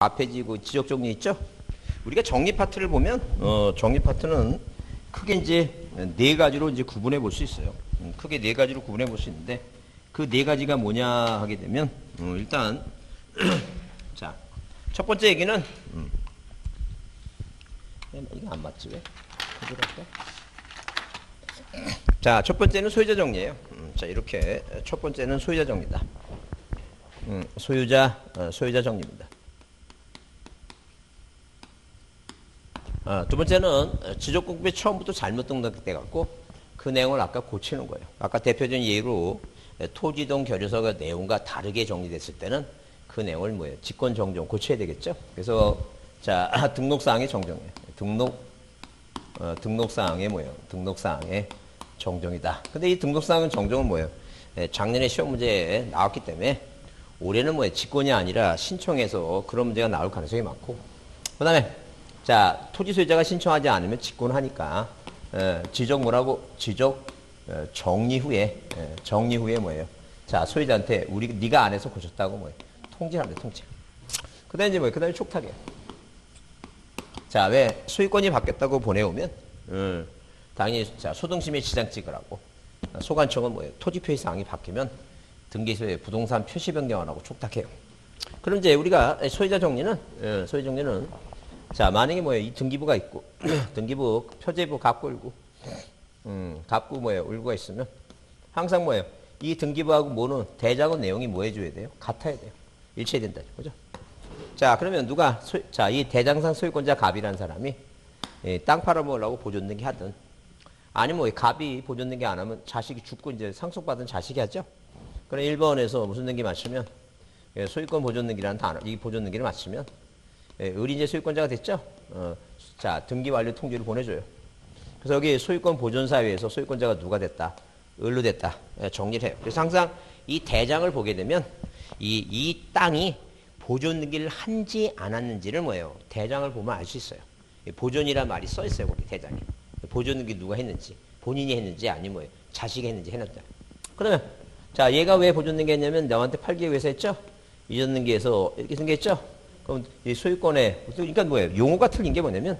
앞에 지적 정리 있죠? 우리가 정리 파트를 보면 정리 파트는 크게 이제 네 가지로 이제 구분해 볼 수 있어요. 크게 네 가지로 구분해 볼 수 있는데 그 네 가지가 뭐냐 하게 되면 일단 자, 첫 번째 얘기는 이게 안 맞지 왜? 자, 첫 번째는 소유자 정리예요. 자, 이렇게 첫 번째는 소유자 정리다. 소유자 정리입니다. 두 번째는 지적공급이 처음부터 잘못 등록돼 갖고 그 내용을 아까 고치는 거예요. 아까 대표적인 예로 토지동 결의서가 내용과 다르게 정리됐을 때는 그 내용을 뭐예요? 직권 정정 고쳐야 되겠죠. 그래서 자 등록사항의 정정이에요. 등록사항의 뭐예요? 등록사항의 정정이다. 근데 이 등록사항의 정정은 뭐예요? 작년에 시험 문제에 나왔기 때문에 올해는 뭐예요? 직권이 아니라 신청해서 그런 문제가 나올 가능성이 많고, 그 다음에 자, 토지 소유자가 신청하지 않으면 직권하니까 지적 정리 후에 뭐예요? 자, 소유자한테 네가 안 해서 고쳤다고 뭐예요? 통지를 합니다. 통지. 그다음에 이제 뭐예요? 그다음에 촉탁이에요. 자, 왜 소유권이 바뀌었다고 보내오면 당연히 자 소등심에 지장 찍으라고. 소관청은 뭐예요? 토지 표시 사항이 바뀌면 등기소에 부동산 표시 변경을 하고 촉탁해요. 그럼 이제 우리가 소유자 정리는 자, 만약에 뭐예요? 이 등기부가 있고, 등기부, 표제부, 갑구일구, 갑구 뭐예요? 울구가 있으면, 항상 뭐예요? 이 등기부하고 뭐는 대작은 내용이 뭐 해줘야 돼요? 같아야 돼요. 일치해야 된다. 그죠? 자, 그러면 자, 이 대장상 소유권자 갑이라는 사람이 땅 팔아먹으려고 보존등기 하든, 아니면 뭐 갑이 보존등기 안 하면 자식이 죽고 이제 상속받은 자식이 하죠? 그럼 1번에서 무슨 등기 맞추면, 소유권 보존등기라는 단어, 이 보존등기를 맞추면, 의리인재 소유권자가 됐죠? 자, 등기 완료 통지를 보내줘요. 그래서 여기 소유권 보존사회에서 소유권자가 누가 됐다? 을로 됐다. 정리를 해요. 그래서 항상 이 대장을 보게 되면 이 땅이 보존 등기를 한지 안 했는지를 뭐예요? 대장을 보면 알 수 있어요. 보존이란 말이 써 있어요. 거기 대장에. 보존 등기 누가 했는지, 본인이 했는지 아니면 뭐예요? 자식이 했는지 해놨다. 그러면 자, 얘가 왜 보존 등기 했냐면 너한테 팔기 위해서 했죠? 이전 등기에서 이렇게 등기했죠? 그럼 이 소유권에, 그러니까 뭐예요? 용어가 틀린 게 뭐냐면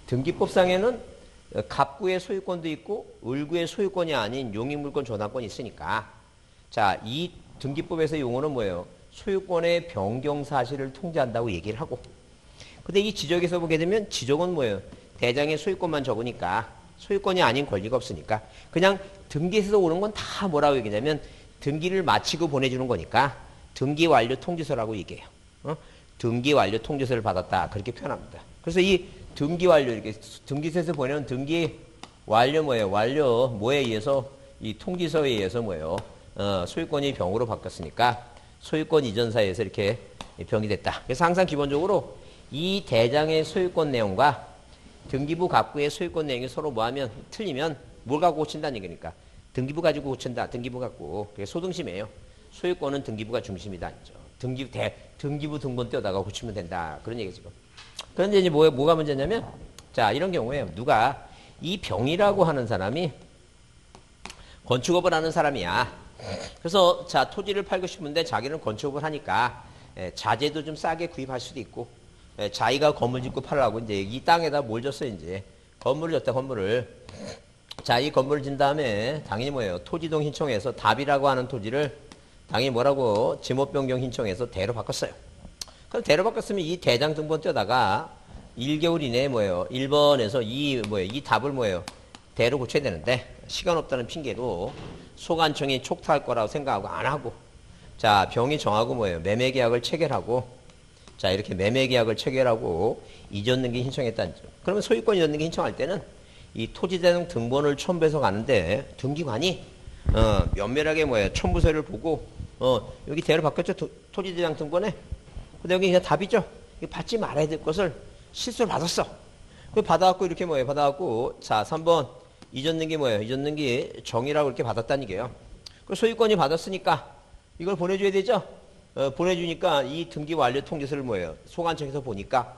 등기법상에는 갑구의 소유권도 있고 을구의 소유권이 아닌 용익물권 전환권이 있으니까, 자, 이 등기법에서 용어는 뭐예요? 소유권의 변경 사실을 통지한다고 얘기를 하고, 근데 이 지적에서 보게 되면 지적은 뭐예요? 대장의 소유권만 적으니까 소유권이 아닌 권리가 없으니까 그냥 등기에서 오는 건 다 뭐라고 얘기냐면 등기를 마치고 보내주는 거니까 등기 완료 통지서라고 얘기해요. 등기 완료 통지서를 받았다. 그렇게 표현합니다. 그래서 이 등기 완료, 이렇게 등기소에서 보내는 등기 완료 뭐예요? 완료 뭐에 의해서? 이 통지서에 의해서 뭐예요? 소유권이 병으로 바뀌었으니까 소유권 이전사에서 이렇게 병이 됐다. 그래서 항상 기본적으로 이 대장의 소유권 내용과 등기부 갑구의 소유권 내용이 서로 뭐하면 틀리면 뭘 갖고 고친다는 얘기니까 등기부 가지고 고친다. 등기부 갖고. 그게 소등심이에요. 소유권은 등기부가 중심이다. 아니죠. 등기부 등본 떼어다가 고치면 된다. 그런 얘기 지금. 그런데 이제 뭐가 문제냐면, 자, 이런 경우에 누가 이 병이라고 하는 사람이 건축업을 하는 사람이야. 그래서 자, 토지를 팔고 싶은데 자기는 건축업을 하니까 자재도 좀 싸게 구입할 수도 있고, 자기가 건물 짓고 팔라고 이제 이 땅에다 뭘 줬어요, 이제. 건물을 줬다, 건물을. 자, 이 건물을 진 다음에 당연히 뭐예요? 토지동 신청해서 답이라고 하는 토지를 당연히 뭐라고 지목 변경 신청해서 대로 바꿨어요. 그럼 대로 바꿨으면 이 대장 등본 떼다가 1개월 이내에 뭐예요? 1번에서 이 답을 뭐예요? 대로 고쳐야 되는데 시간 없다는 핑계로 소관청이 촉탁할 거라고 생각하고 안 하고, 자, 병이 정하고 뭐예요? 매매 계약을 체결하고, 자, 이렇게 매매 계약을 체결하고 이전 등기 신청했다는 점. 그러면 소유권 이전 등기 신청할 때는 이 토지대장 등본을 첨부해서 가는데 등기관이 면밀하게 뭐예요? 첨부서를 보고 여기 대로 바뀌었죠? 토지대장 등본에. 근데 여기 그냥 답이죠? 이거 받지 말아야 될 것을 실수를 받았어. 그 받아갖고 이렇게 뭐예요? 받아갖고 자, 3번 이전 등기 뭐예요? 이전 등기 정의라고 이렇게 받았다는 얘기예요. 그 소유권이 받았으니까 이걸 보내줘야 되죠? 보내주니까 이 등기 완료 통지서를 뭐예요? 소관청에서 보니까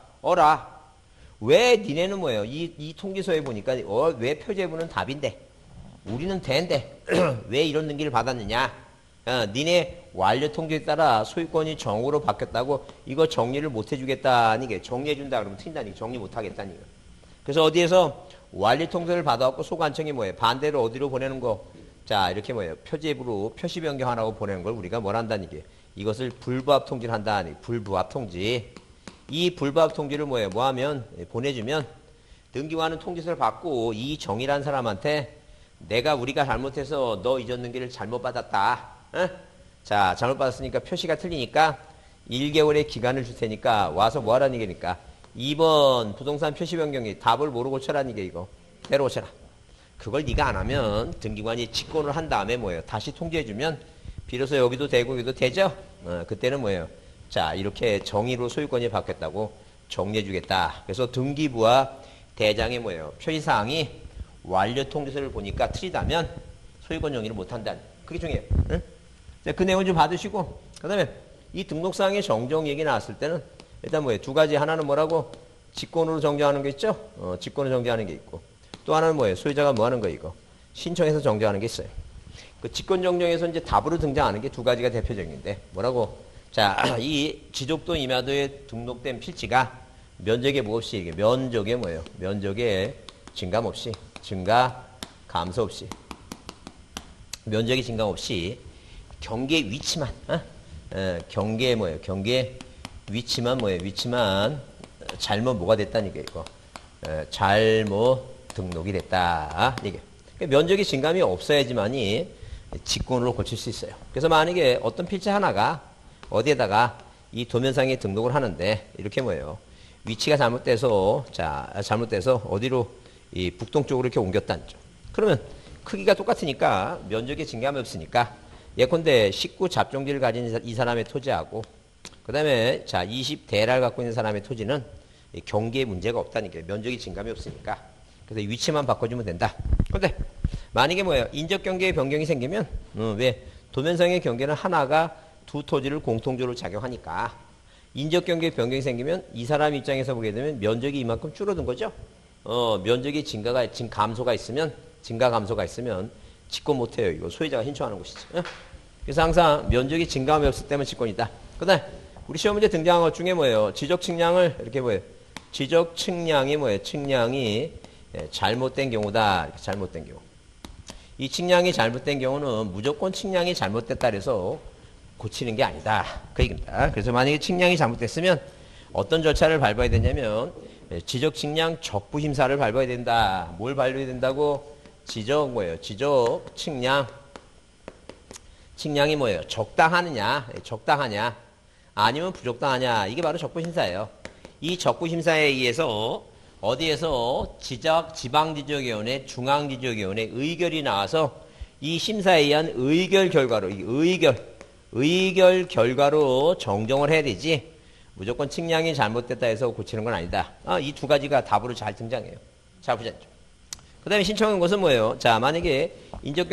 왜 니네는 뭐예요? 이 통지서에 보니까 왜 표제부는 답인데 우리는 대인데 왜 이런 등기를 받았느냐? 니네 완료 통지에 따라 소유권이 정으로 바뀌었다고 이거 정리를 못 해주겠다는 게 정리해준다 그러면 틀린다는 게 정리 못 하겠다는 거. 그래서 어디에서 완료 통지를 받아갖고 소관청이 뭐예요? 반대로 어디로 보내는 거? 자, 이렇게 뭐예요? 표제부로 표시 변경하라고 보내는 걸 우리가 뭘 한다는 게 이것을 불부합 통지를 한다는 불부합 통지. 이 불부합 통지를 뭐예요? 뭐 하면 보내주면 등기관은 통지서를 받고 이 정이란 사람한테 우리가 잘못해서 너 이전 등기를 잘못 받았다. 어? 자, 잘못 받았으니까 표시가 틀리니까 1개월의 기간을 줄 테니까 와서 뭐 하라는 얘기니까 2번 부동산 표시 변경이 답을 모르고 고쳐라는 얘기 이거. 대로 고쳐라. 그걸 네가 안 하면 등기관이 직권을 한 다음에 뭐예요? 다시 통지해주면 비로소 여기도 되고 여기도 되죠? 그때는 뭐예요? 자, 이렇게 정의로 소유권이 바뀌었다고 정리해주겠다. 그래서 등기부와 대장의 뭐예요? 표시사항이 완료 통지서를 보니까 틀리다면 소유권 정의를 못한다. 그게 중요해요. 응? 그 내용을 좀 받으시고 그 다음에 이 등록사항의 정정 얘기 나왔을 때는 일단 뭐예요? 두 가지. 하나는 뭐라고? 직권으로 정정하는 게 있죠? 직권으로 정정하는 게 있고 또 하나는 뭐예요? 소유자가 뭐 하는 거 이거? 신청해서 정정하는 게 있어요. 그 직권 정정에서 이제 답으로 등장하는 게 두 가지가 대표적인데 뭐라고? 자, 이 지족도 임야도에 등록된 필지가 면적에 뭐 없이 이게 면적에 뭐예요? 면적에 증감 없이 증가 감소 없이 면적의 증감 없이 경계 위치만 경계 뭐예요? 경계 위치만 뭐예요? 위치만 잘못 뭐가 됐다는 게 이거 잘못 등록이 됐다. 이게 그러니까 면적의 증감이 없어야지만이 직권으로 고칠 수 있어요. 그래서 만약에 어떤 필지 하나가 어디에다가 이 도면상에 등록을 하는데 이렇게 뭐예요? 위치가 잘못돼서 잘못돼서 어디로 이 북동쪽으로 이렇게 옮겼다는 점. 그러면 크기가 똑같으니까 면적의 증감이 없으니까 예컨대 19 잡종지를 가진 이 사람의 토지하고 그 다음에 자 20대를 갖고 있는 사람의 토지는 경계에 문제가 없다는 게 면적이 증감이 없으니까 그래서 위치만 바꿔주면 된다. 근데 만약에 뭐예요? 인적 경계의 변경이 생기면 왜 도면상의 경계는 하나가 두 토지를 공통적으로 작용하니까 인적 경계의 변경이 생기면 이 사람 입장에서 보게 되면 면적이 이만큼 줄어든 거죠. 면적이 감소가 있으면 증가 감소가 있으면 직권 못해요. 이거 소유자가 신청하는 것이죠. 그래서 항상 면적이 증감이 없을 때면 직권이다. 그다음 우리 시험 문제 등장한 것 중에 뭐예요? 지적 측량을 이렇게 뭐예요? 지적 측량이 뭐예요? 측량이 잘못된 경우다. 이렇게 잘못된 경우. 이 측량이 잘못된 경우는 무조건 측량이 잘못됐다 그래서 고치는 게 아니다. 그 얘기입니다. 그래서 만약에 측량이 잘못됐으면 어떤 절차를 밟아야 되냐면 지적 측량 적부 심사를 밟아야 된다. 뭘 밟아야 된다고? 지적 뭐예요? 지적 측량. 측량이 뭐예요? 적당하느냐? 적당하냐? 아니면 부적당하냐? 이게 바로 적부 심사예요. 이 적부 심사에 의해서 어디에서 지방지적위원회, 중앙지적위원회 의결이 나와서 이 심사에 의한 의결 결과로 의결 결과로 정정을 해야 되지 무조건 측량이 잘못됐다 해서 고치는 건 아니다. 이 두 가지가 답으로 잘 등장해요. 자, 보자. 그 다음에 신청한 것은 뭐예요? 자, 만약에 인적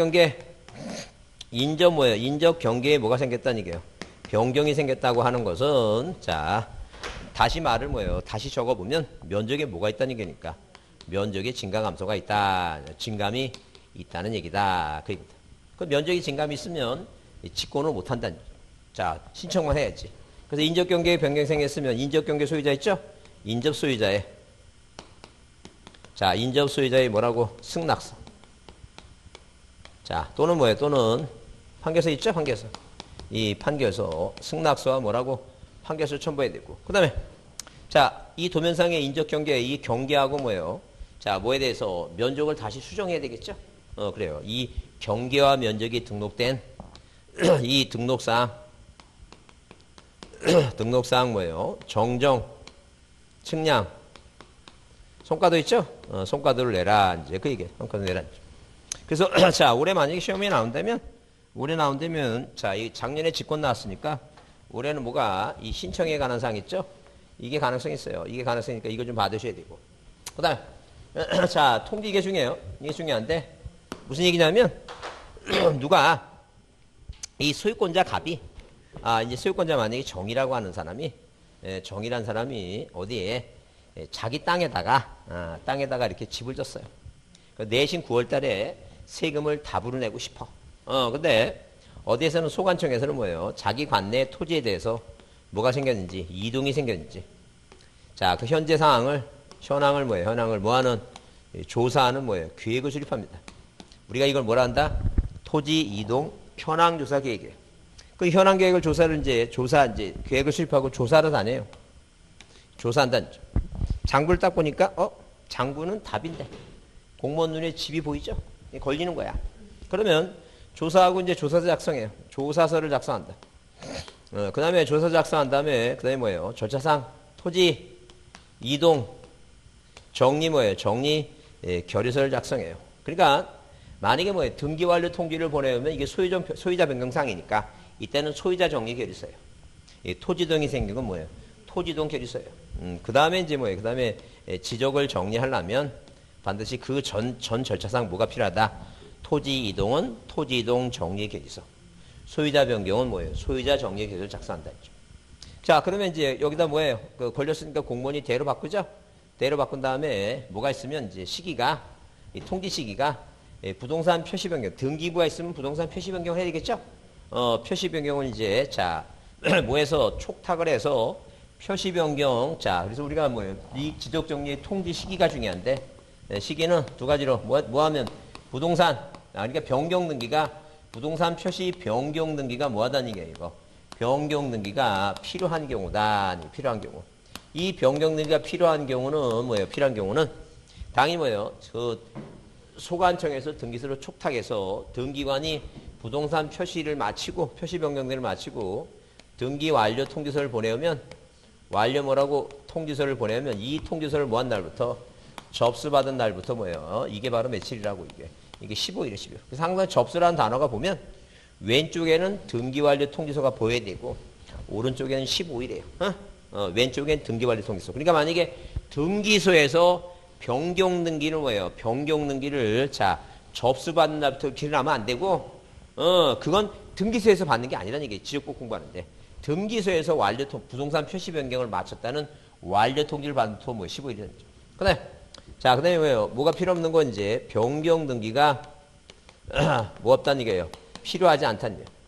경계에 뭐가 생겼다는 얘기예요? 변경이 생겼다고 하는 것은 자, 다시 말을 뭐예요? 다시 적어보면 면적에 뭐가 있다는 얘기니까 면적에 증가 감소가 있다. 증감이 있다는 얘기다. 그 얘기입니다. 그 면적이 증감이 있으면 직권을 못 한다는 얘기죠. 자, 신청만 해야지. 그래서 인적 경계에 변경이 생겼으면 인적 경계 소유자 있죠? 인접 소유자의 자, 인접 소유자의 뭐라고? 승낙서. 자, 또는 뭐예요? 또는 판결서 있죠? 판결서. 이 판결서, 승낙서와 뭐라고? 판결서 첨부해야 되고. 그 다음에 자, 이 도면상의 인적 경계, 이 경계하고 뭐예요? 자, 뭐에 대해서 면적을 다시 수정해야 되겠죠? 그래요. 이 경계와 면적이 등록된 이 등록사항 뭐예요? 정정, 측량, 송가도 있죠? 송가도를 내라. 이제 그 얘기예요. 송가도 내라. 그래서 자, 올해 만약에 시험이 나온다면 자, 이 작년에 직권 나왔으니까 올해는 뭐가 이 신청에 관한 사항 있죠? 이게 가능성이 있어요. 이게 가능성이니까 이거 좀 받으셔야 되고. 그 다음에 자, 통지 이게 중요해요. 이게 중요한데 무슨 얘기냐면 누가 이 소유권자 갑이 이제 소유권자 만약에 정이라고 하는 사람이 정이란 사람이 어디에 자기 땅에다가 이렇게 집을 졌어요. 내신 9월 달에 세금을 답으로 내고 싶어. 근데 어디에서는 소관청에서는 뭐예요? 자기 관내 토지에 대해서 뭐가 생겼는지, 이동이 생겼는지. 자, 그 현재 상황을, 현황을 뭐예요? 현황을 뭐하는, 조사하는 뭐예요? 계획을 수립합니다. 우리가 이걸 뭐라 한다? 토지 이동 현황 조사 계획이에요. 그 현황 계획을 이제 계획을 수립하고 조사를 다녀요. 조사한다는 점. 장부를 딱 보니까, 장부는 답인데. 공무원 눈에 집이 보이죠? 걸리는 거야. 그러면 조사하고 이제 조사서 작성해요. 조사서를 작성한다. 그 다음에 조사 작성한 다음에, 그 다음에 뭐예요? 절차상 토지 이동 정리 뭐예요? 정리 결의서를 작성해요. 그러니까 만약에 뭐예요? 등기 완료 통지를 보내면 이게 소유자 변경상이니까 이때는 소유자 정리 결의서예요. 토지동이 생긴 건 뭐예요? 토지동 결의서예요. 그 다음에 이제 뭐예요? 그 다음에 지적을 정리하려면 반드시 그 전 절차상 뭐가 필요하다? 토지 이동은 토지 이동 정리 결의서. 소유자 변경은 뭐예요? 소유자 정리 결의서를 작성한다 했죠. 자, 그러면 이제 여기다 뭐예요? 걸렸으니까 공무원이 대로 바꾸죠? 대로 바꾼 다음에 뭐가 있으면 이제 시기가, 통지 시기가 부동산 표시 변경, 등기부가 있으면 부동산 표시 변경을 해야 되겠죠? 표시 변경은 이제, 자, 뭐해서 촉탁을 해서 표시 변경, 자, 그래서 우리가 뭐예요? 이 지적 정리의 통지 시기가 중요한데, 시기는 두 가지로, 뭐 하면 부동산, 그러니까 변경 등기가, 부동산 표시 변경 등기가 뭐 하다는 얘기예요, 이거. 변경 등기가 필요한 경우다, 필요한 경우. 이 변경 등기가 필요한 경우는 뭐예요? 필요한 경우는, 당연히 뭐예요? 소관청에서 등기소를 촉탁해서 등기관이 부동산 표시를 마치고 표시 변경들을 마치고 등기 완료 통지서를 보내오면 완료 뭐라고 통지서를 보내면 이 통지서를 뭐 한 날부터 접수받은 날부터 뭐예요? 이게 바로 며칠이라고 이게 15일이에요. 15일. 그래서 항상 접수라는 단어가 보면 왼쪽에는 등기 완료 통지서가 보여야 되고 오른쪽에는 15일이에요. 왼쪽엔 등기 완료 통지서. 그러니까 만약에 등기소에서 변경 등기를 뭐예요? 변경 등기를 자 접수받는 날부터 기록하면 안 되고 그건 등기소에서 받는 게 아니라는 얘기예요. 지적법 공부하는데 등기소에서 완료 부동산 표시 변경을 마쳤다는 완료 통지를 받는 또 뭐 15일이라는 거죠. 그다음에 자 그다음에 뭐예요? 뭐가 필요 없는 건 이제 변경 등기가 뭐 없다는 얘기예요. 필요하지 않다는 얘기예요.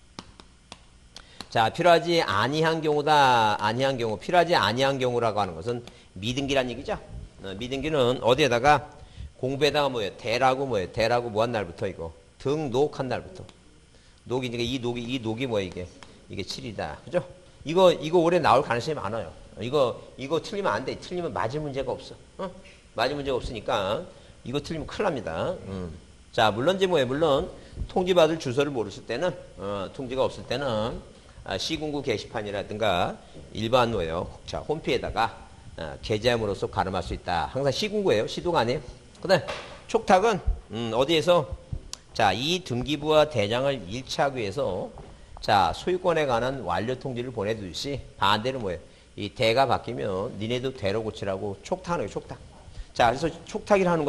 자 필요하지 아니한 경우다. 아니한 경우 필요하지 아니한 경우라고 하는 것은 미등기란 얘기죠. 미등기는 어디에다가 공부에다가 뭐예요? 대라고 뭐예요? 대라고 뭐 한 날부터 이거 등록한 날부터 녹이니까 이 녹이 뭐예요? 이게 7이다. 그죠? 이거 올해 나올 가능성이 많아요. 이거 틀리면 안 돼. 틀리면 맞을 문제가 없어. 맞을 문제가 없으니까 이거 틀리면 큰일 납니다. 자 물론 이제 뭐예요? 물론 통지받을 주소를 모르실 때는 통지가 없을 때는 시군구 게시판이라든가 일반 뭐예요? 자 홈피에다가 게재함으로써 가름할 수 있다. 항상 시군구예요. 시도가 아니에요. 그다음 촉탁은 어디에서 자 이 등기부와 대장을 일치하기 위해서 자 소유권에 관한 완료 통지를 보내듯이 반대로 뭐예요? 이 대가 바뀌면 니네도 대로 고치라고 촉탁하는 거예요. 촉탁. 자 그래서 촉탁이라 하는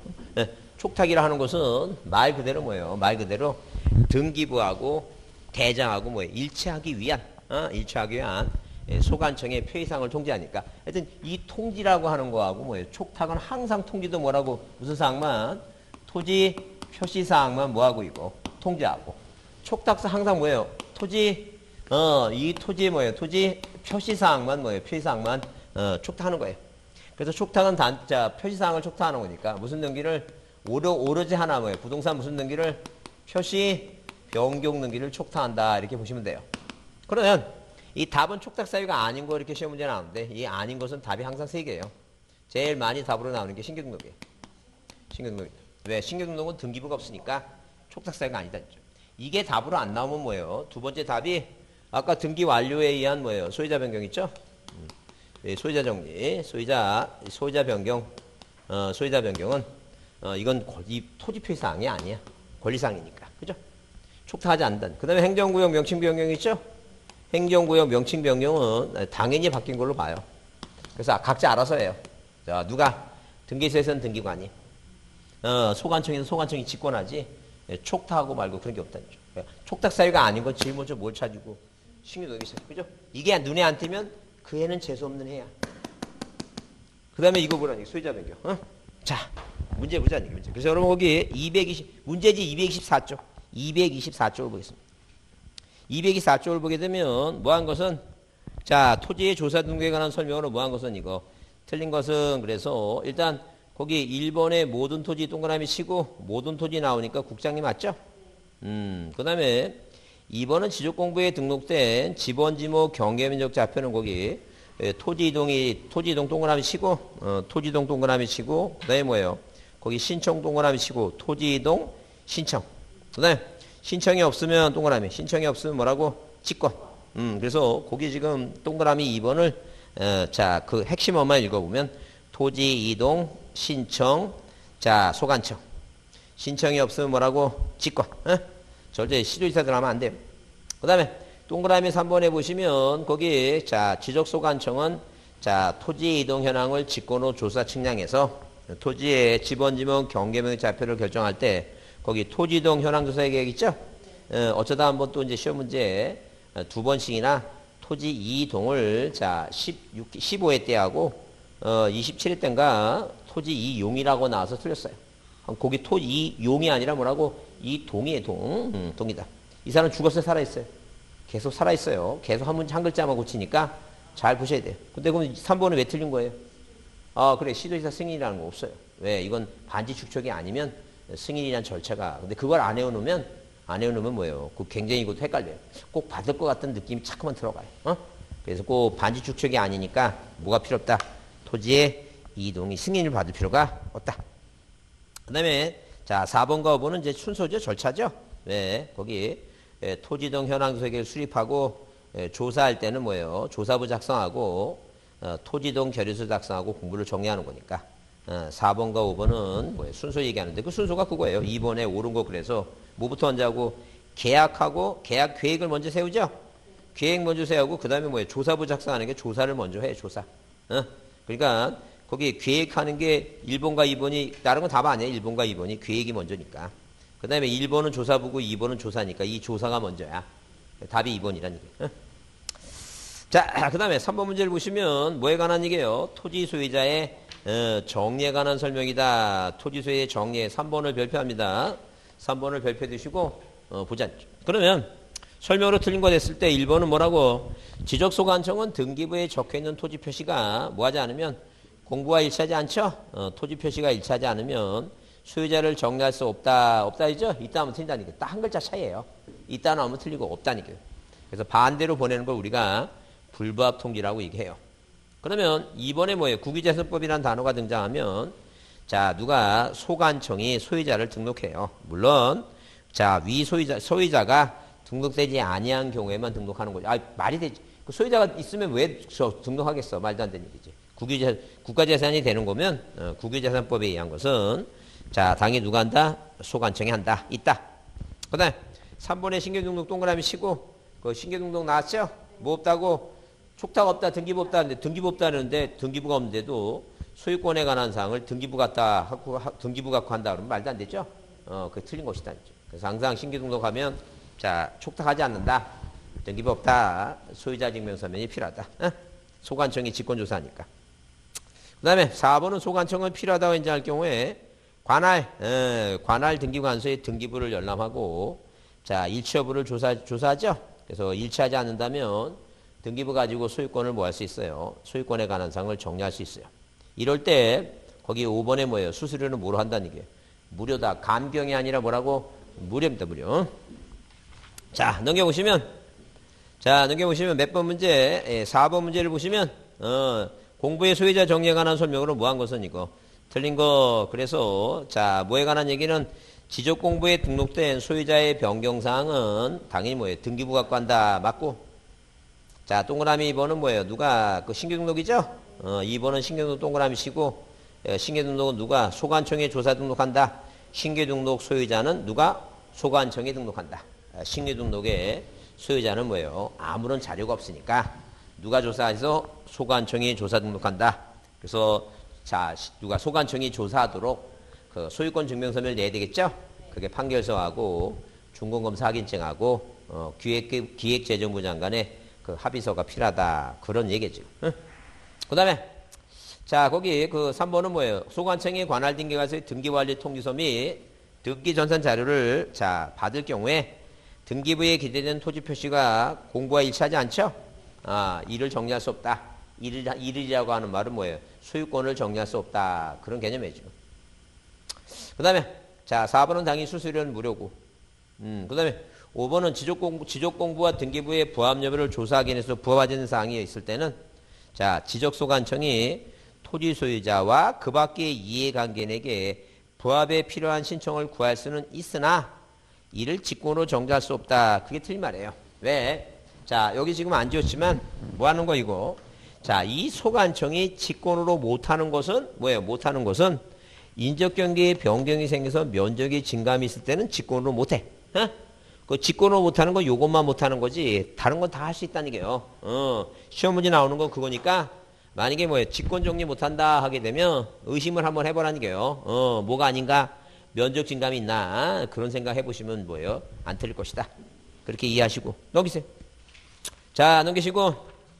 것은 말 그대로 뭐예요? 말 그대로 등기부하고 대장하고 뭐예요? 일치하기 위한 소관청의 표의사항을 통지하니까 하여튼 이 통지라고 하는 거하고 뭐예요? 촉탁은 항상 통지도 뭐라고 무슨 사항만 토지 표시사항만 뭐하고 이거 통지하고 촉탁사 항상 뭐예요? 토지 이 토지 뭐예요? 토지 표시사항만 뭐예요? 표시사항만 촉탁하는 거예요. 그래서 촉탁은 단자 표시사항을 촉탁하는 거니까 무슨 등기를 오로지 하나 뭐예요? 부동산 무슨 등기를 표시 변경 등기를 촉탁한다 이렇게 보시면 돼요. 그러면 이 답은 촉탁 사유가 아닌 거 이렇게 시험 문제 나오는데 이 아닌 것은 답이 항상 3개예요. 제일 많이 답으로 나오는 게 신규등록이에요. 신규등록이다. 왜? 신규등록은 등기부가 없으니까 촉탁 사유가 아니다. 이게 답으로 안 나오면 뭐예요? 두 번째 답이 아까 등기 완료에 의한 뭐예요? 소유자 변경 있죠? 소유자 정리, 소유자 변경, 소유자 변경은 이건 이 토지 표시사항이 아니야. 권리사항이니까. 그죠? 촉탁하지 않는다. 그 다음에 행정구역 명칭 변경 있죠? 행정구역 명칭 변경은 당연히 바뀐 걸로 봐요. 그래서 각자 알아서 해요. 자, 누가? 등기소에서는 등기관이. 소관청에서는 소관청이 직권하지. 촉탁하고 말고 그런 게 없다는 거죠. 촉탁 사유가 아닌 건 제일 먼저 뭘 찾고 신규등록이 찾고. 그죠? 이게 눈에 안 띄면 그 애는 재수없는 애야. 그 다음에 이거 보라니 소유자 변경. 자, 문제 보자. 문제. 그래서 여러분 거기 문제지 224쪽. 224쪽을 보겠습니다. 224쪽을 보게 되면 뭐한 것은 자 토지의 조사 등록에 관한 설명으로 뭐한 것은 이거 틀린 것은 그래서 일단 거기 1번에 모든 토지 동그라미 치고 모든 토지 나오니까 국장님 맞죠? 그 다음에 2번은 지적공부에 등록된 지번지목 경계면적 좌표는 거기 토지이동 동그라미 치고 토지이동 동그라미 치고 그 다음에 뭐예요? 거기 신청 동그라미 치고 토지이동 신청 그 다음에 신청이 없으면 동그라미 신청이 없으면 뭐라고? 직권 그래서 거기 지금 동그라미 2번을 자 그 핵심어만 읽어보면 토지이동 신청 자 소관청 신청이 없으면 뭐라고? 직권 절대 시도지사들 하면 안 돼요. 그 다음에 동그라미 3번에 보시면 거기 자 지적소관청은 자 토지이동 현황을 직권으로 조사 측량해서 토지의 지번지목 경계면 좌표를 결정할 때 거기 토지이동 현황조사 계획 있죠? 어쩌다 한번 또 이제 시험 문제 두 번씩이나 토지 이동을 자 15회 때 하고 27회 때인가 토지 이용이라고 나와서 틀렸어요. 거기 토지 이용이 아니라 뭐라고? 이동이에요, 동이다. 이 사람 죽었어요, 살아있어요? 계속 살아있어요. 계속 한 글자만 고치니까 잘 보셔야 돼요. 근데 그럼 3번은 왜 틀린 거예요? 그래, 시도지사 승인이라는 거 없어요. 왜? 이건 반지 축척이 아니면 승인이라는 절차가. 근데 그걸 안 해놓으면 뭐예요? 그 굉장히 이것도 헷갈려요. 꼭 받을 것 같은 느낌이 자꾸만 들어가요. 그래서 꼭 반지 축척이 아니니까 뭐가 필요 없다? 토지의 이동이 승인을 받을 필요가 없다. 그 다음에 자 4번과 5번은 이제 순서죠. 절차죠. 네, 거기 토지동 현황조사계획을 수립하고 조사할 때는 뭐예요? 조사부 작성하고 토지동 결의서 작성하고 공부를 정리하는 거니까 4번과 5번은 뭐예요? 순서 얘기하는데 그 순서가 그거예요. 2번에 옳은 거 그래서 뭐부터 먼저 하고 계약하고 계약 계획을 먼저 세우죠. 계획 먼저 세우고 그 다음에 뭐예요? 조사부 작성하는 게 조사를 먼저 해. 조사. 그러니까 거기 계획하는 게 1번과 2번이 다른 건 답 아니에요. 1번과 2번이 계획이 먼저니까. 그 다음에 1번은 조사부고 2번은 조사니까 이 조사가 먼저야. 답이 2번이란 얘기예요. 자, 그 다음에 3번 문제를 보시면 뭐에 관한 얘기예요? 토지 소유자의 정리에 관한 설명이다. 토지 소유의 정리 3번을 별표합니다. 3번을 별표 두시고 보자. 그러면 설명으로 틀린 거 됐을 때 1번은 뭐라고? 지적소관청은 등기부에 적혀있는 토지 표시가 뭐하지 않으면 공부와 일치하지 않죠? 토지 표시가 일치하지 않으면 소유자를 정리할 수 없다. 없다이죠? 있다 하면 틀린다니까. 딱 한 글자 차이예요. 있다 나오면 틀리고 없다니까요. 그래서 반대로 보내는 걸 우리가 불부합 통지라고 얘기해요. 그러면 2번에 뭐예요? 국유재산법이라는 단어가 등장하면 자 누가 소관청이 소유자를 등록해요. 물론 자 위 소유자가 등록되지 아니한 경우에만 등록하는 거죠. 말이 되지. 그 소유자가 있으면 왜 등록하겠어? 말도 안 되는 얘기지. 국가재산이 되는 거면 국유재산법에 의한 것은 자 당연히 누가 한다? 소관청이 한다. 있다. 그 다음에 3번에 신규등록 동그라미 치고 그 신규등록 나왔죠? 뭐 없다고? 촉탁 없다. 등기부 없다. 근데 등기부 없다는데 등기부가 없는데도 소유권에 관한 사항을 등기부 갖고 한다 그러면 말도 안 되죠? 그게 틀린 것이다. 그래서 항상 신규등록하면 자 촉탁하지 않는다. 등기부 없다. 소유자 증명서면이 필요하다. 소관청이 직권조사하니까. 그 다음에 4번은 소관청은 필요하다고 인정할 경우에 관할 등기관서에 등기부를 열람하고 자 일치 여부를 조사하죠. 그래서 일치하지 않는다면 등기부 가지고 소유권을 뭐 할 수 있어요? 소유권에 관한 사항을 정리할 수 있어요. 이럴 때 거기 5번에 뭐예요? 수수료는 뭐로 한다는 얘기예요? 무료다. 감경이 아니라 뭐라고? 무료입니다. 무료. 자 넘겨보시면 몇 번 문제? 4번 문제를 보시면 공부의 소유자 정리에 관한 설명으로 뭐한 것은 이거 틀린 거. 그래서 자 뭐에 관한 얘기는 지적공부에 등록된 소유자의 변경사항은 당연히 뭐예요? 등기부 갖고 한다. 맞고 자 동그라미 2번은 뭐예요? 누가 그 신규등록이죠? 2번은 신규등록 동그라미 치고 신규등록은 누가? 소관청에 조사 등록한다. 신규등록 소유자는 누가? 소관청에 등록한다. 신규등록의 소유자는 뭐예요? 아무런 자료가 없으니까 누가 조사해서 소관청이 조사 등록한다. 그래서 자 누가 소관청이 조사하도록 그 소유권 증명서를 내야 되겠죠? 그게 판결서하고 준공검사 확인증하고 기획재정부 장관의 그 합의서가 필요하다. 그런 얘기죠. 그 다음에 자 거기 그 3번은 뭐예요? 소관청이 관할 등기관서의 등기관리 통지서 및 등기 전산 자료를 자 받을 경우에 등기부에 기재된 토지 표시가 공부와 일치하지 않죠? 이를 정리할 수 없다. 이를이라고 하는 말은 뭐예요? 소유권을 정리할 수 없다. 그런 개념이죠. 그 다음에, 자, 4번은 당연히 수수료는 무료고. 그 다음에 5번은 지적공부와 등기부의 부합 여부를 조사하기 위해서 부합하지 않는 사항이 있을 때는, 자, 지적소관청이 토지 소유자와 그 밖의 이해관계인에게 부합에 필요한 신청을 구할 수는 있으나, 이를 직권으로 정지할 수 없다. 그게 틀린 말이에요. 왜? 자, 여기 지금 안 지웠지만, 뭐 하는 거, 이거? 자, 이 소관청이 직권으로 못하는 것은, 뭐예요? 못하는 것은, 인적경계의 변경이 생겨서 면적이 증감이 있을 때는 직권으로 못해. 그 직권으로 못하는 건 요것만 못하는 거지, 다른 건 다 할 수 있다는 게요. 시험 문제 나오는 건 그거니까, 만약에 뭐예요? 직권 정리 못한다 하게 되면, 의심을 한번 해보라는 게요. 뭐가 아닌가? 면적 증감이 있나? 그런 생각 해보시면 뭐예요? 안 틀릴 것이다. 그렇게 이해하시고 넘기세요. 자, 넘기시고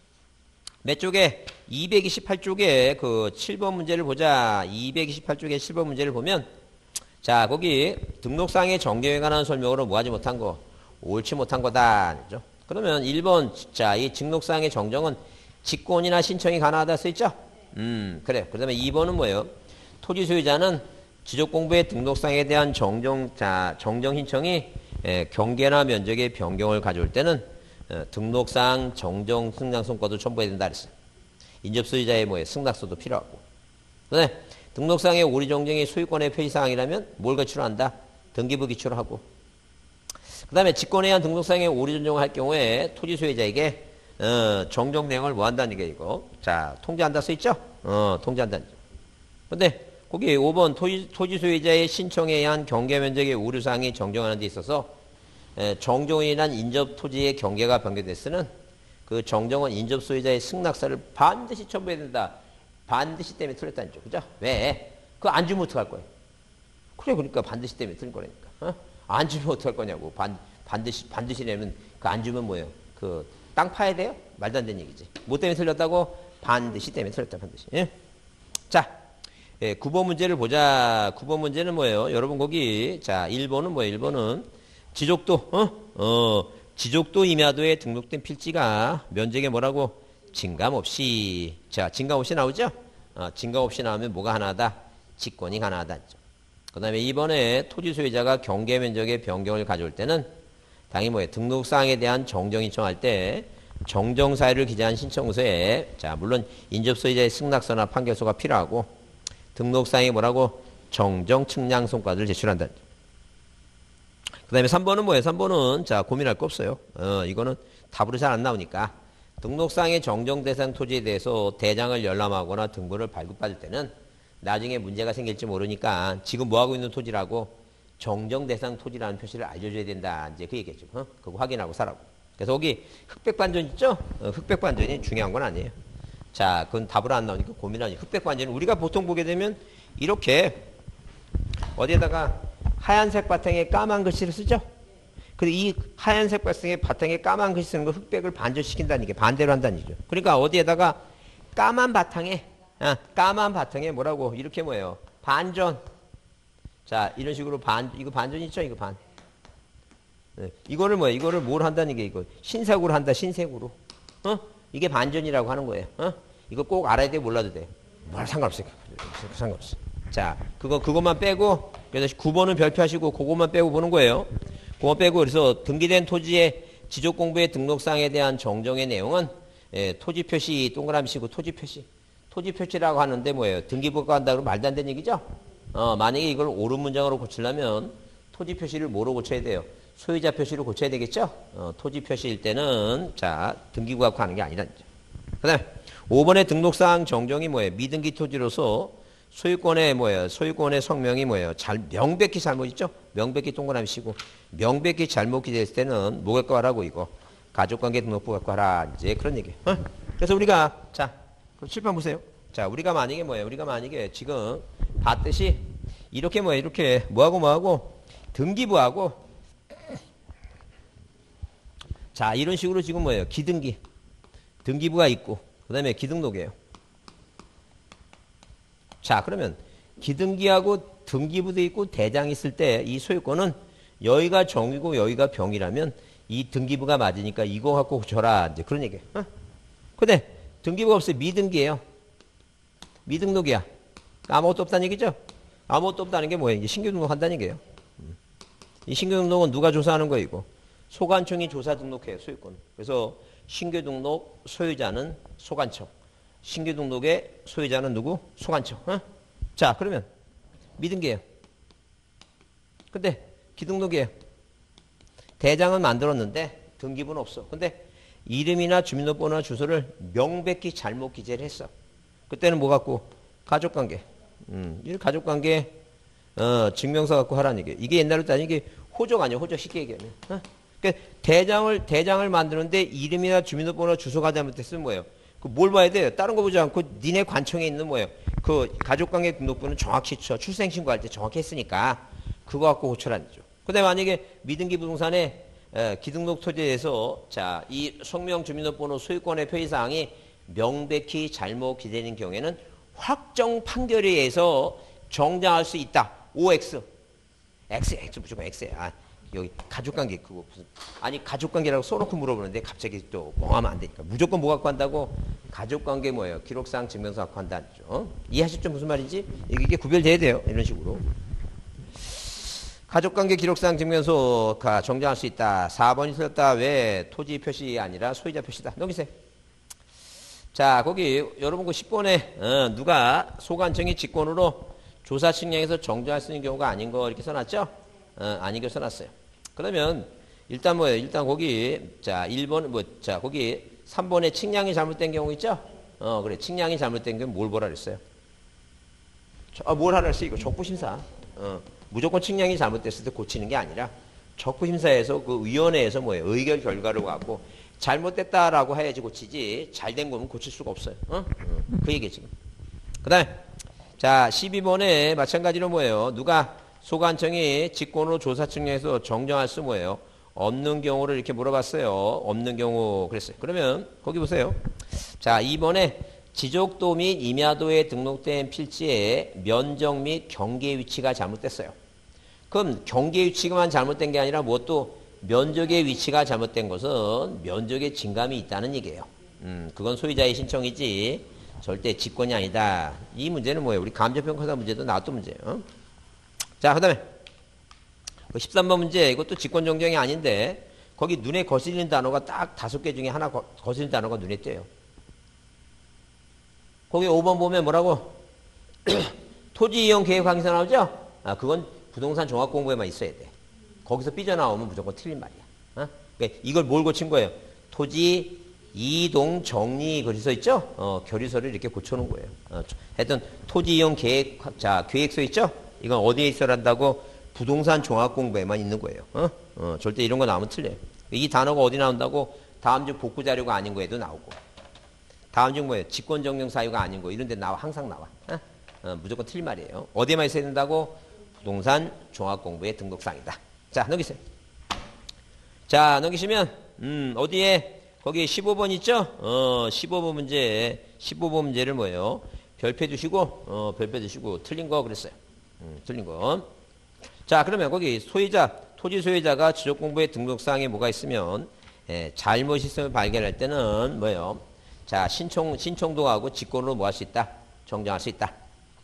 몇 쪽에 228쪽에 그 7번 문제를 보자. 228쪽에 7번 문제를 보면, 자, 거기 등록상의 정경에 관한 설명으로 뭐하지 못한 거, 옳지 못한 거다. 그죠? 그러면 1번, 자, 이 등록상의 정정은 직권이나 신청이 가능하다 써있죠? 그래요. 그 다음에 2번은 뭐예요? 토지 소유자는 지적공부의 등록상에 대한 정정 신청이 경계나 면적의 변경을 가져올 때는 등록상 정정 승낙서도 첨부해야 된다 그랬어요. 인접소유자의 뭐예요? 승낙서도 필요하고. 그다음에 등록상의 오리 정정이 소유권의 표시사항이라면 뭘 기초로 한다? 등기부 기초로 하고. 그 다음에 직권에 의한 등록상의 오리 정정을 할 경우에 토지 소유자에게 정정 내용을 뭐 한다는 게 이거. 자, 통지한다 써있죠? 통지한다는 거. 근데 거기 5번 토지 소유자의 신청에 의한 경계 면적의 오류사항이 정정하는 데 있어서 정정으로 인한 인접 토지의 경계가 변경됐으는 그 정정은 인접 소유자의 승낙서를 반드시 첨부해야 된다. 반드시 때문에 틀렸다는 죠. 그죠? 왜? 그거 안 주면 어떡할 거예요? 그래, 그러니까 반드시 때문에 틀린 거라니까. 안 주면 어떡할 거냐고. 반드시 내면 그 안 주면 뭐예요? 그 땅 파야 돼요? 말도 안 되는 얘기지. 뭐 때문에 틀렸다고? 반드시 때문에 틀렸다, 반드시. 예? 자, 9번 문제를 보자. 9번 문제는 뭐예요? 여러분 거기, 자, 1번은 뭐예요? 1번은 지족도 임야도에 등록된 필지가 면적에 뭐라고? 증감 없이. 자, 증감 없이 나오죠? 증감 없이 나오면 뭐가 하나다? 직권이 하나다. 그 다음에 2번에 토지 소유자가 경계 면적의 변경을 가져올 때는 당연히 뭐예요? 등록사항에 대한 정정 신청할 때 정정 사유를 기재한 신청서에, 자, 물론 인접 소유자의 승낙서나 판결서가 필요하고, 등록상에 뭐라고? 정정 측량 성과를 제출한다. 그 다음에 3번은 뭐예요? 3번은, 자, 고민할 거 없어요. 이거는 답으로 잘 안 나오니까. 등록상의 정정 대상 토지에 대해서 대장을 열람하거나 등본을 발급받을 때는 나중에 문제가 생길지 모르니까 지금 뭐하고 있는 토지라고 정정 대상 토지라는 표시를 알려줘야 된다. 이제 그 얘기겠죠. 그거 확인하고 사라고. 그래서 거기 흑백 반전 있죠? 흑백 반전이 중요한 건 아니에요. 자, 그건 답으로 안 나오니까 고민하니. 흑백 반전은 우리가 보통 보게 되면 이렇게 어디에다가 하얀색 바탕에 까만 글씨를 쓰죠? 근데 이 하얀색 바탕에 까만 글씨 쓰는 거 흑백을 반전시킨다는 게 반대로 한다는 얘기죠. 그러니까 어디에다가 까만 바탕에 뭐라고 이렇게 뭐예요? 반전. 자, 이런 식으로 이거 반전 있죠? 이거 반. 네. 이거를 뭐예요? 이거를 뭘 한다는 게 이거 신색으로 한다. 신색으로. 이게 반전이라고 하는 거예요. 이거 꼭 알아야 돼, 몰라도 돼. 뭘 상관없어요. 상관없어. 자, 그것만 빼고, 그래서 9번은 별표하시고, 그것만 빼고 보는 거예요. 그거 빼고, 그래서 등기된 토지의 지적공부의 등록상에 대한 정정의 내용은, 토지 표시, 동그라미 치고 토지 표시. 토지 표시라고 하는데 뭐예요? 등기부가 한다고 말도 안 되는 얘기죠? 만약에 이걸 옳은 문장으로 고치려면, 토지 표시를 뭐로 고쳐야 돼요? 소유자 표시로 고쳐야 되겠죠? 토지 표시일 때는, 자, 등기부 갖고 하는 게 아니라. 그 다음에, 5번의 등록사항 정정이 뭐예요? 미등기 토지로서 소유권의 뭐예요? 소유권의 성명이 뭐예요? 명백히 잘못 있죠? 명백히 동그라미 치고, 명백히 잘못 기재했을 때는 뭐 갖고 하라고 이거? 가족관계 등록부 갖고 하라. 이제 그런 얘기예요. 그래서 우리가, 자, 그럼 칠판 보세요. 자, 우리가 만약에 뭐예요? 우리가 만약에 지금 봤듯이, 이렇게 뭐예요? 이렇게 뭐하고 등기부하고, 자, 이런 식으로 지금 뭐예요? 기등기. 등기부가 있고, 그 다음에 기등록이에요. 자, 그러면 기등기하고 등기부도 있고 대장이 있을 때 이 소유권은 여기가 정이고 여기가 병이라면 이 등기부가 맞으니까 이거 갖고 고쳐라. 이제 그런 얘기예요. 어? 근데 등기부가 없어요. 미등기예요. 미등록이야. 아무것도 없다는 얘기죠? 아무것도 없다는 게 뭐예요? 이제 신규 등록한다는 얘기예요. 이 신규 등록은 누가 조사하는 거이고 소관청이 조사 등록해요. 소유권. 그래서 신규 등록 소유자는 소관청. 신규 등록의 소유자는 누구? 소관청. 어? 자, 그러면 미등기예요. 근데 기등록이에요. 대장은 만들었는데 등기부는 없어. 근데 이름이나 주민등록번호나 주소를 명백히 잘못 기재를 했어. 그때는 뭐 갖고? 가족관계. 이 가족관계 증명서 갖고 하라는 얘기예요. 이게 옛날로 따지면 이게 호적 아니에요. 호적 쉽게 얘기하면. 그러니까 대장을 만드는데 이름이나 주민등록번호 주소가 잘못됐으면 뭐예요? 그 뭘 봐야 돼요? 다른 거 보지 않고 니네 관청에 있는 뭐예요? 그 가족관계 등록부는 정확히 출생신고할 때 정확히 했으니까 그거 갖고 고쳐라는 거죠. 근데 만약에 미등기 부동산에 기등록 토지에서 자, 이 성명 주민등록번호 소유권의 표시사항이 명백히 잘못 기재된 경우에는 확정 판결에 의해서 정정할 수 있다. OX. X 무조건 X야. 아, 여기 가족관계 그거 무슨 아니 가족관계라고 써놓고 물어보는데 갑자기 또 멍하면 안 되니까 무조건 뭐 갖고 한다고? 가족관계 뭐예요? 기록상 증명서 갖고 한다죠. 이해하셨죠? 무슨 말인지? 이게 구별돼야 돼요. 이런 식으로. 가족관계 기록상 증명서가 정정할 수 있다. 4번이 틀렸다. 왜? 토지 표시 아니라 소유자 표시다. 넘기세요. 자, 거기 여러분 그 10번에 누가 소관청이 직권으로 조사 측량해서 정정할 수 있는 경우가 아닌 거 이렇게 써놨죠? 아닌 거 써놨어요. 그러면 일단 뭐예요? 일단 거기 자 1번 자 거기 3번에 측량이 잘못된 경우 있죠? 그래 측량이 잘못된 경우 뭘 보라 그랬어요? 뭘 하라 그랬어요? 이거 적부심사. 무조건 측량이 잘못됐을 때 고치는 게 아니라 적부심사에서 그 위원회에서 뭐예요? 의결 결과를 갖고 잘못됐다라고 해야지 고치지 잘된 거면 고칠 수가 없어요. 그 얘기 지금. 그 다음에 자 12번에 마찬가지로 뭐예요? 누가 소관청이 직권으로 조사 측량해서 정정할 수 뭐예요? 없는 경우를 이렇게 물어봤어요. 없는 경우 그랬어요. 그러면 거기 보세요. 자 2번에 지적도 및 임야도에 등록된 필지의 면적 및 경계 위치가 잘못됐어요. 그럼 경계 위치만 잘못된 게 아니라 무엇도 면적의 위치가 잘못된 것은 면적의 증감이 있다는 얘기예요. 그건 소유자의 신청이지 절대 직권이 아니다. 이 문제는 뭐예요? 우리 감정평가사 문제도 나왔던 문제예요. 자, 그 다음에 13번 문제 이것도 직권 정정이 아닌데 거기 눈에 거슬리는 단어가 딱 5개 중에 하나 거슬리는 단어가 눈에 띄어요. 거기 5번 보면 뭐라고? 토지 이용 계획 확인서 나오죠? 그건 부동산 종합공부에만 있어야 돼. 거기서 삐져나오면 무조건 틀린 말이야. 그러니까 이걸 뭘 고친 거예요? 토지 이동 정리 거리서 있죠? 결의서를 이렇게 고쳐놓은 거예요. 하여튼 토지 이용 계획 자 계획서 있죠? 이건 어디에 있어야 한다고? 부동산 종합공부에만 있는 거예요. 절대 이런 거 나오면 틀려요. 이 단어가 어디 나온다고? 다음 중 복구 자료가 아닌 거에도 나오고. 다음 중 뭐예요? 직권정령 사유가 아닌 거 이런 데 나와 항상 나와. 무조건 틀린 말이에요. 어디에만 있어야 된다고? 부동산 종합공부의 등록상이다. 자, 넘기세요. 자, 넘기시면 어디에 거기 15번 있죠? 15번 문제를 뭐예요? 별표 주시고 별표 주시고 틀린 거 그랬어요. 틀린 거. 자, 그러면 거기 소유자, 토지 소유자가 지적공부의 등록사항에 뭐가 있으면 잘못이 있음을 발견할 때는 뭐예요? 자, 신청도하고 직권으로 뭐 할 수 있다? 정정할 수 있다.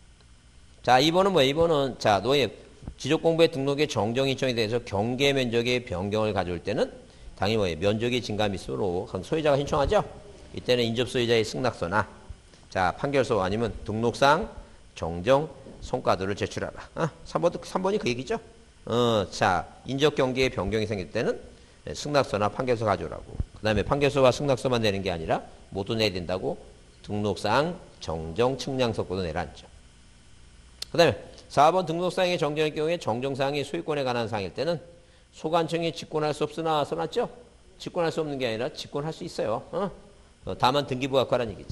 자, 2번은 뭐예요? 2번은 자, 너의 지적공부의 등록의 정정 신청에 대해서 경계 면적의 변경을 가져올 때는 당연히 뭐예요? 면적의 증감이 있으므로 소유자가 신청하죠? 이때는 인접소유자의 승낙서나 자, 판결서 아니면 등록상 정정 성과도를 제출하라. 3번이 그 얘기죠? 자, 인적 경계의 변경이 생길 때는 승낙서나 판결서 가져오라고. 그 다음에 판결서와 승낙서만 내는 게 아니라 모두 내야 된다고 등록상 정정 측량서고도 내라는 죠. 그 다음에 4번 등록상의 정정의 경우에 정정사항이 소유권에 관한 사항일 때는 소관청이 직권할 수 없으나 써놨죠? 직권할 수 없는 게 아니라 직권할 수 있어요. 다만 등기부 갖고 하라는 얘기지.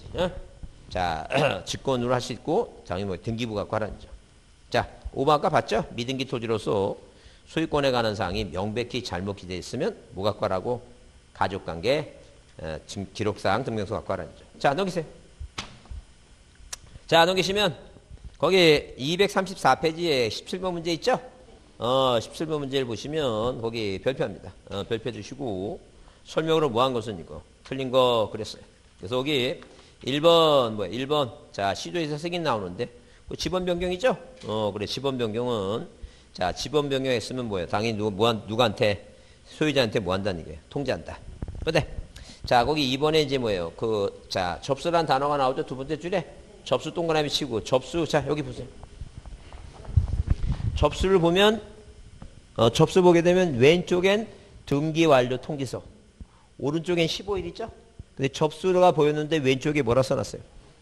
자, 직권으로 할 수 있고 당연히 뭐 등기부 갖고 하라는 죠. 자, 5번 아까 봤죠? 미등기 토지로서 소유권에 관한 사항이 명백히 잘못 기재되어 있으면 뭐 갖고 하라고? 가족관계 기록사항 증명서 갖고 하라는 죠. 자, 넘기세요. 자, 넘기시면 거기 234페이지에 17번 문제 있죠? 17번 문제를 보시면 거기 별표합니다. 별표 주시고 설명으로 뭐 한 것은 이거 틀린 거 그랬어요. 그래서 여기 1번 1번 자 시조에서 색이 나오는데 그 지번 변경이죠? 그래 지번 변경은 자 지번 변경했으면 뭐예요? 당연히 누구한테 소유자한테 뭐 한다는 얘기예요? 통지한다. 그래. 자 거기 이번에 이제 뭐예요? 자 접수란 단어가 나오죠? 두 번째 줄에 접수 동그라미 치고 접수 자 여기 보세요. 접수를 보면 접수 보게 되면 왼쪽엔 등기 완료 통지서 오른쪽엔 15일이죠? 근데 접수가 보였는데 왼쪽에 뭐라 써놨어요?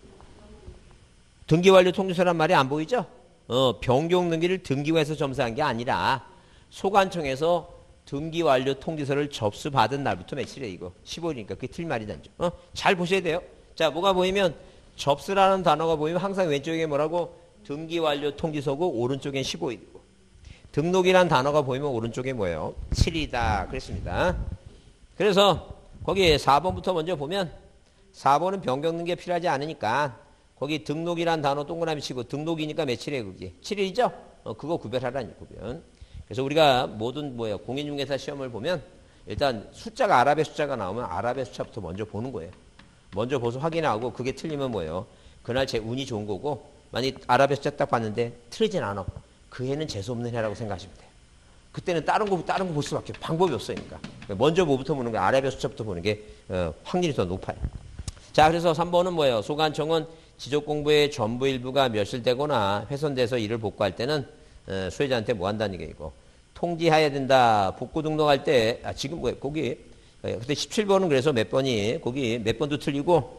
등기 완료 통지서란 말이 안 보이죠? 변경 등기를 등기부에서 점사한 게 아니라 소관청에서 등기 완료 통지서를 접수받은 날부터 며칠이에요 이거 15일이니까 그게 틀린 말이죠. 잘 보셔야 돼요. 자 뭐가 보이면 접수라는 단어가 보이면 항상 왼쪽에 뭐라고 등기 완료 통지서고 오른쪽엔 15일이고 등록이란 단어가 보이면 오른쪽에 뭐예요? 7이다 그랬습니다. 그래서 거기 4번부터 먼저 보면 4번은 변경 등기가 필요하지 않으니까 거기 등록이란 단어 동그라미 치고 등록이니까 며칠이에요 그게? 7일이죠? 그거 구별하라니 구별. 그래서 우리가 모든 뭐예요? 공인중개사 시험을 보면 일단 숫자가 아랍의 숫자가 나오면 아랍의 숫자부터 먼저 보는 거예요. 먼저 보서 확인하고 그게 틀리면 뭐예요? 그날 제 운이 좋은 거고 만약 아랍의 숫자 딱 봤는데 틀리진 않아. 그 해는 재수없는 해라고 생각하시면 돼요. 그때는 다른 거 볼 수밖에 방법이 없으니까. 먼저 뭐부터 보는 거야? 아랍의 숫자부터 보는 게 확률이 더 높아요. 자, 그래서 3번은 뭐예요? 소관청은 지적 공부의 전부 일부가 멸실되거나 훼손돼서 이를 복구할 때는 수혜자한테 뭐 한다는 얘기고 통지해야 된다. 복구 등록할 때 지금 뭐예요? 거기 그때 17번은 그래서 몇 번이 거기 몇 번도 틀리고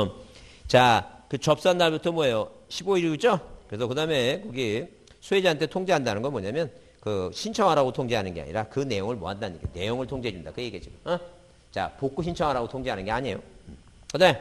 자, 그 접수한 날부터 뭐예요? 15일이죠? 그래서 그 다음에 거기 수혜자한테 통지한다는 건 뭐냐면 그 신청하라고 통지하는 게 아니라 그 내용을 뭐 한다는 얘기예요. 내용을 통지해 준다. 그 얘기죠. 자, 복구 신청하라고 통지하는 게 아니에요. 그 다음에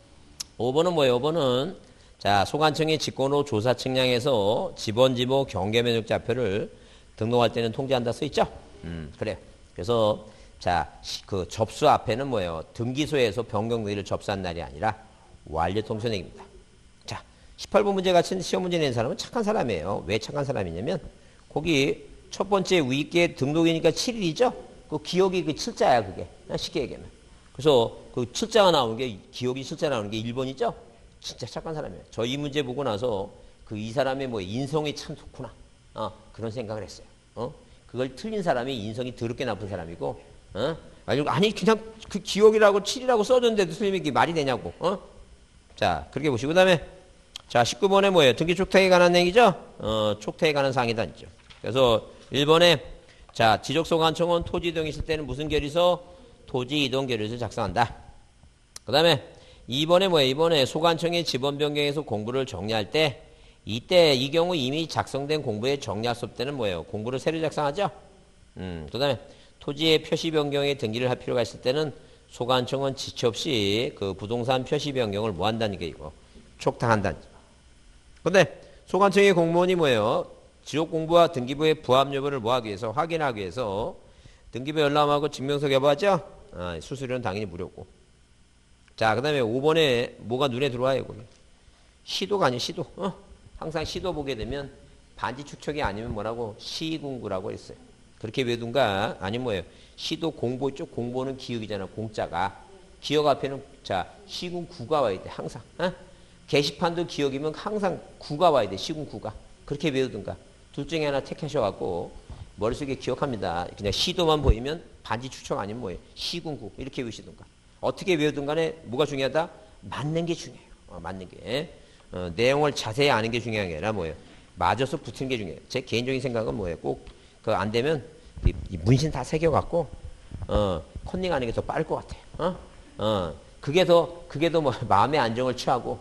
5번은 뭐예요? 5번은 자, 소관청이 직권으로 조사 측량해서 지번지모 경계면적자표를 등록할 때는 통지한다 써 있죠? 그래요. 그래서 자, 그 접수 앞에는 뭐예요? 등기소에서 변경등기를 접수한 날이 아니라 완료 통지서 얘기입니다. 자, 18번 문제 같은 시험 문제 낸 사람은 착한 사람이에요. 왜 착한 사람이냐면 거기 첫 번째 위계 등록이니까 7일이죠? 그 기억이 그 7자야 그게. 쉽게 얘기하면. 그래서 그 7자가 나오는 게 기억이 7자 나오는 게 1번이죠? 진짜 착한 사람이에요. 저 이 문제 보고 나서 그 이 사람의 뭐 인성이 참 좋구나. 그런 생각을 했어요. 그걸 틀린 사람이 인성이 더럽게 나쁜 사람이고, 아니 그냥 그 기억이라고 7이라고 써줬는데도 틀리면 이게 말이 되냐고. 자, 그렇게 보시고 그다음에 자 19번에 뭐예요? 등기 촉탁에 관한 얘기죠? 촉탁에 관한 사항이다 있죠. 그래서 1번에 자 지적소관청은 토지 이동이 있을 때는 무슨 결의서? 토지 이동 결의서 작성한다. 그 다음에 2번에 뭐예요? 2번에 소관청이 지번 변경에서 공부를 정리할 때 이때 이 경우 이미 작성된 공부에 정리할 수 없을 때는 뭐예요? 공부를 새로 작성하죠? 그 다음에 토지의 표시 변경에 등기를 할 필요가 있을 때는 소관청은 지체 없이 그 부동산 표시 변경을 뭐 한다는 게 이거 촉탁한다는 거죠. 근데 소관청의 공무원이 뭐예요? 지역 공부와 등기부의 부합 여부를 뭐 하기 위해서 확인하기 위해서 등기부 열람하고 증명서 개부하죠? 수수료는 당연히 무료고. 자, 그 다음에 5번에 뭐가 눈에 들어와요, 거기. 시도가 아니에요, 시도. 항상 시도 보게 되면 반지 축척이 아니면 뭐라고? 시군구라고 했어요. 그렇게 외둔가? 아니면 뭐예요? 시도 공보 있죠? 공보는 기역이잖아, 공자가. 기역 앞에는, 자, 시군 구가 와야 돼, 항상. 게시판도 기역이면 항상 구가 와야 돼, 시군 구가. 그렇게 외우든가. 둘 중에 하나 택하셔갖고, 머릿속에 기억합니다. 그냥 시도만 보이면 반지 추측 아니면 뭐예요? 시군구. 이렇게 외우시든가. 어떻게 외우든 간에 뭐가 중요하다? 맞는 게 중요해요. 맞는 게. 내용을 자세히 아는 게 중요한 게 아니라 뭐예요? 맞아서 붙은 게 중요해요. 제 개인적인 생각은 뭐예요? 꼭, 그 안 되면, 이 문신 다 새겨갖고, 컨닝하는 게 더 빠를 것 같아요. 그게 더 뭐, 마음의 안정을 취하고,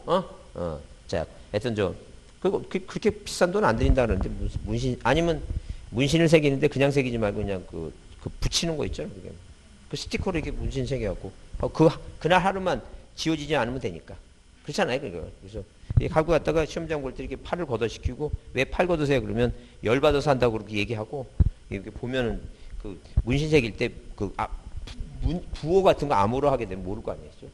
자, 하여튼 그리고 그렇게 비싼 돈 안 드린다 그러는데, 무슨 문신, 아니면 문신을 새기는데 그냥 새기지 말고 그냥 그 붙이는 거 있죠? 그게. 그 스티커로 이렇게 문신 새겨갖고, 그날 하루만 지워지지 않으면 되니까. 그렇잖아요, 그거. 그래서, 갖고 갔다가 시험장 볼 때 이렇게 팔을 걷어시키고, 왜 팔 걷으세요? 그러면 열받아서 한다고 그렇게 얘기하고, 이렇게 보면은 그 문신 새길 때 부호 같은 거 암호로 하게 되면 모를 거 아니겠죠?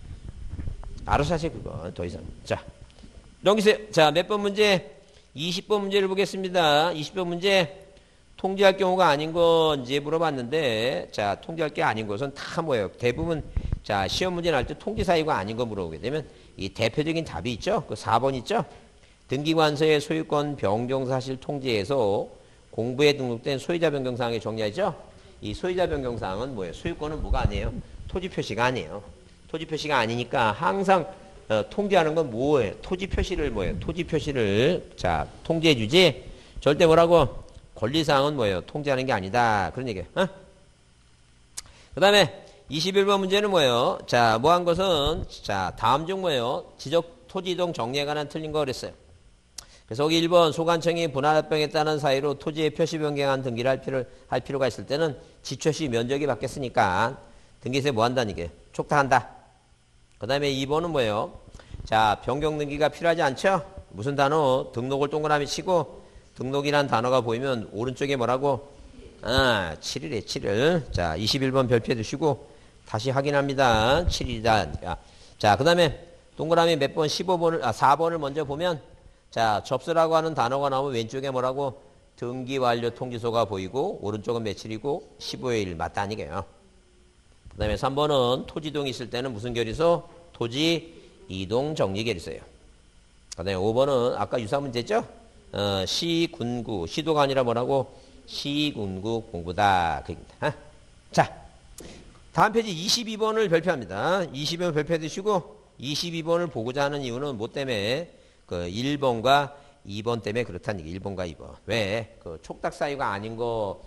알아서 하세요, 그거. 더 이상. 자, 넘기세요. 자, 몇 번 문제? 20번 문제를 보겠습니다. 20번 문제. 통지할 경우가 아닌 건 이제 물어봤는데, 자, 통지할 게 아닌 것은 다 뭐예요? 대부분, 자, 시험 문제 날 때 통지 사유가 아닌 거 물어보게 되면 이 대표적인 답이 있죠? 그 4번 있죠? 등기관서의 소유권 변경 사실 통지에서 공부에 등록된 소유자 변경 사항에 정리하죠? 이 소유자 변경 사항은 뭐예요? 소유권은 뭐가 아니에요? 토지 표시가 아니에요. 토지 표시가 아니니까 항상 통지하는 건 뭐예요? 토지 표시를 뭐예요? 토지 표시를 자 통지해 주지 절대 뭐라고 권리사항은 뭐예요? 통지하는 게 아니다. 그런 얘기예요. 그 다음에 21번 문제는 뭐예요? 자, 뭐 한 것은 자 다음 중 뭐예요? 지적 토지 이동 정리에 관한 틀린 거 그랬어요. 그래서 거기 1번 소관청이 분할합병에 따른 사유로 토지의 표시 변경한 등기를 할 필요가 있을 때는 지표시 면적이 바뀌었으니까 등기소에 뭐 한다는 게 촉탁한다. 그 다음에 2번은 뭐예요? 자, 변경 등기가 필요하지 않죠? 무슨 단어? 등록을 동그라미 치고 등록이란 단어가 보이면 오른쪽에 뭐라고? 7일에 7일. 자, 21번 별표해 두시고 다시 확인합니다. 7일이다. 자, 그 다음에 동그라미 몇 번? 4번을 먼저 보면 자, 접수라고 하는 단어가 나오면 왼쪽에 뭐라고? 등기 완료 통지서가 보이고 오른쪽은 며칠이고 15일 맞다 아니게요. 그 다음에 3번은 토지동이 있을 때는 무슨 결의서? 토지 이동 정리 결의서예요. 그 다음에 5번은 아까 유사 문제죠? 시군구, 시도가 아니라 뭐라고? 시군구 공부다. 그 얘기입니다. 자, 다음 페이지 22번을 별표합니다. 22번 별표해 두시고 22번을 보고자 하는 이유는 뭐 때문에? 그 1번과 2번 때문에 그렇다는 얘기. 1번과 2번. 왜? 그 촉탁 사유가 아닌 거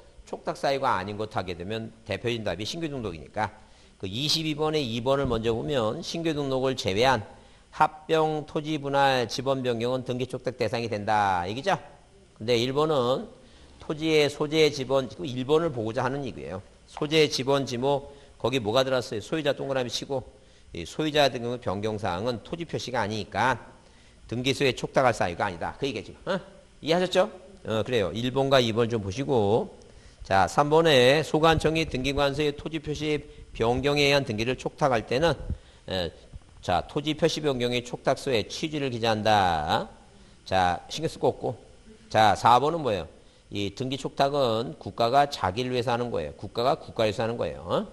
하게 되면 대표적인 답이 신규 등록이니까. 그 22번에 2번을 먼저 보면 신규 등록을 제외한 합병, 토지 분할, 지번 변경은 등기 촉탁 대상이 된다. 얘기죠? 근데 1번은 토지의 소재 지번, 1번을 보고자 하는 얘기예요. 소재 지번 지모, 거기 뭐가 들었어요? 소유자 동그라미 치고, 소유자 등의 변경 사항은 토지 표시가 아니니까 등기소에 촉탁할 사유가 아니다. 그 얘기죠. 이해하셨죠? 그래요. 1번과 2번 좀 보시고. 자, 3번에 소관청이 등기관서의 토지 표시 변경에 의한 등기를 촉탁할 때는 자, 토지 표시 변경의 촉탁서에 취지를 기재한다. 자, 신경 쓸 거 없고. 자, 4번은 뭐예요? 이 등기 촉탁은 국가가 자기를 위해서 하는 거예요. 국가가 국가를 위해서 하는 거예요.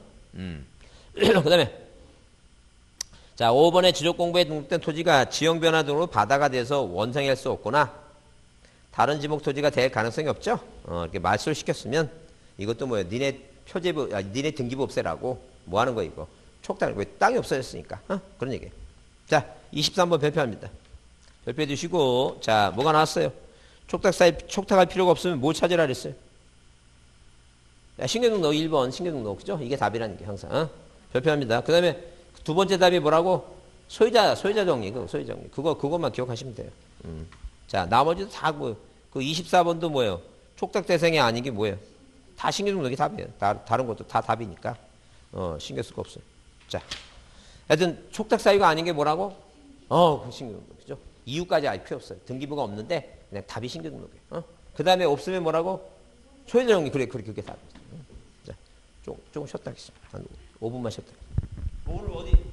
그 다음에 자, 5번에 지적공부에 등록된 토지가 지형변화 등으로 바다가 돼서 원상할 수 없거나 다른 지목 토지가 될 가능성이 없죠. 이렇게 말소를 시켰으면 이것도 뭐예요? 니네 표제부, 니네 등기부 없애라고 뭐 하는 거 이거? 촉탁, 왜 땅이 없어졌으니까. 그런 얘기예요. 자, 23번 별표합니다. 별표해 두시고 자, 뭐가 나왔어요? 촉탁할 필요가 없으면 뭐 찾으라 그랬어요? 신규등록 1번 신규등록 그죠? 이게 답이라는 게 항상. 별표합니다. 그 다음에 두 번째 답이 뭐라고? 소유자 정리, 소유자 정리. 그것만 기억하시면 돼요. 자, 나머지도 다 그 24번도 뭐예요? 촉탁 대상이 아닌 게 뭐예요? 다 신규 등록이 답이에요. 다른 것도 다 답이니까. 신경 쓸 거 없어요. 자, 하여튼 촉탁 사유가 아닌 게 뭐라고? 신규 등록, 그죠? 이유까지 알 필요 없어요. 등기부가 없는데 그냥 답이 신규 등록이에요. 그 다음에 없으면 뭐라고? 소유자 정리, 그게 답이에요. 자, 조금 쉬었다 하겠습니다. 한 5분만 쉬었다. 오늘 어디?